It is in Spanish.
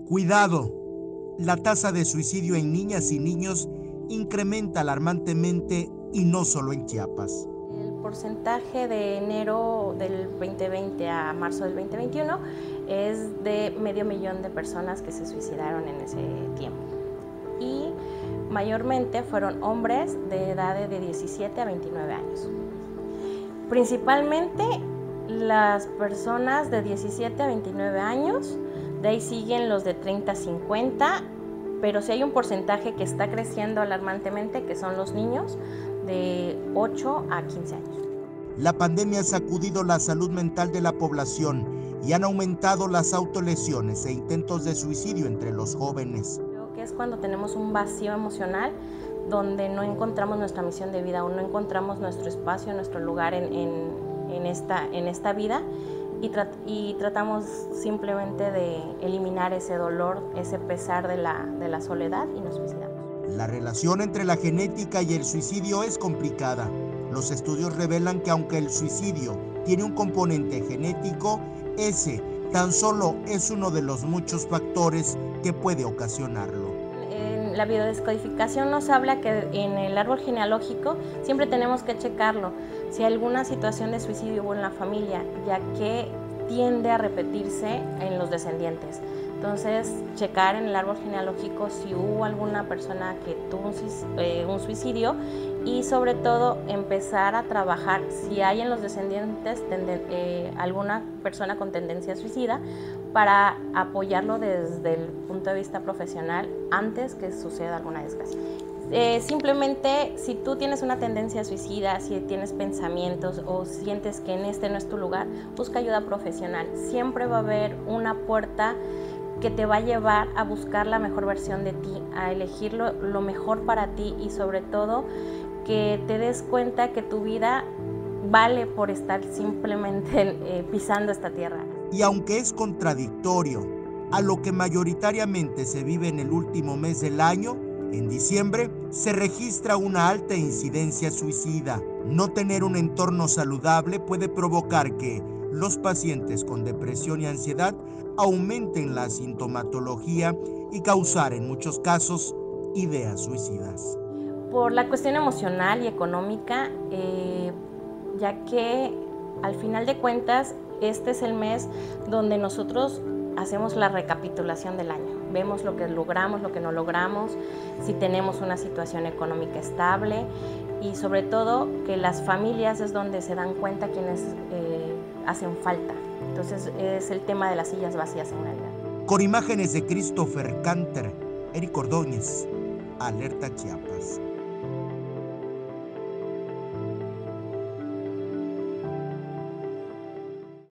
Cuidado, la tasa de suicidio en niñas y niños incrementa alarmantemente y no solo en Chiapas. El porcentaje de enero del 2020 a marzo del 2021 es de 500,000 de personas que se suicidaron en ese tiempo. Y mayormente fueron hombres de edad de 17 a 29 años. Principalmente las personas de 17 a 29 años, de ahí siguen los de 30 a 50, pero sí hay un porcentaje que está creciendo alarmantemente, que son los niños de 8 a 15 años. La pandemia ha sacudido la salud mental de la población y han aumentado las autolesiones e intentos de suicidio entre los jóvenes. Creo que es cuando tenemos un vacío emocional donde no encontramos nuestra misión de vida o no encontramos nuestro espacio, nuestro lugar en esta vida y tratamos simplemente de eliminar ese dolor, ese pesar de la soledad y nos suicidamos. La relación entre la genética y el suicidio es complicada. Los estudios revelan que aunque el suicidio tiene un componente genético, ese tan solo es uno de los muchos factores que puede ocasionarlo. En la biodescodificación nos habla que en el árbol genealógico siempre tenemos que checarlo si alguna situación de suicidio hubo en la familia, ya que tiende a repetirse en los descendientes. Entonces, checar en el árbol genealógico si hubo alguna persona que tuvo un suicidio y sobre todo empezar a trabajar si hay en los descendientes alguna persona con tendencia suicida para apoyarlo desde el punto de vista profesional antes que suceda alguna desgracia. Simplemente si tú tienes una tendencia suicida, si tienes pensamientos o sientes que en este no es tu lugar, busca ayuda profesional. Siempre va a haber una puerta que te va a llevar a buscar la mejor versión de ti, a elegir lo mejor para ti y sobre todo que te des cuenta que tu vida vale por estar simplemente pisando esta tierra. Y aunque es contradictorio a lo que mayoritariamente se vive en el último mes del año, en diciembre se registra una alta incidencia suicida. No tener un entorno saludable puede provocar que los pacientes con depresión y ansiedad aumenten la sintomatología y causar en muchos casos ideas suicidas. Por la cuestión emocional y económica, ya que al final de cuentas este es el mes donde nosotros hacemos la recapitulación del año. Vemos lo que logramos, lo que no logramos, si tenemos una situación económica estable y sobre todo que las familias es donde se dan cuenta quienes hacen falta. Entonces es el tema de las sillas vacías en Navidad. Con imágenes de Christopher Canter, Eric Ordóñez, Alerta Chiapas.